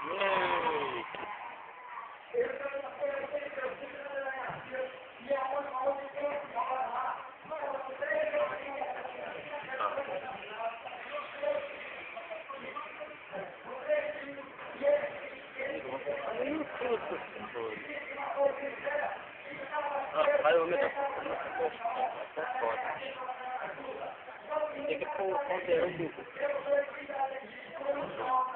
Yay! Vai o meu. Tem que pôr o ponteiro.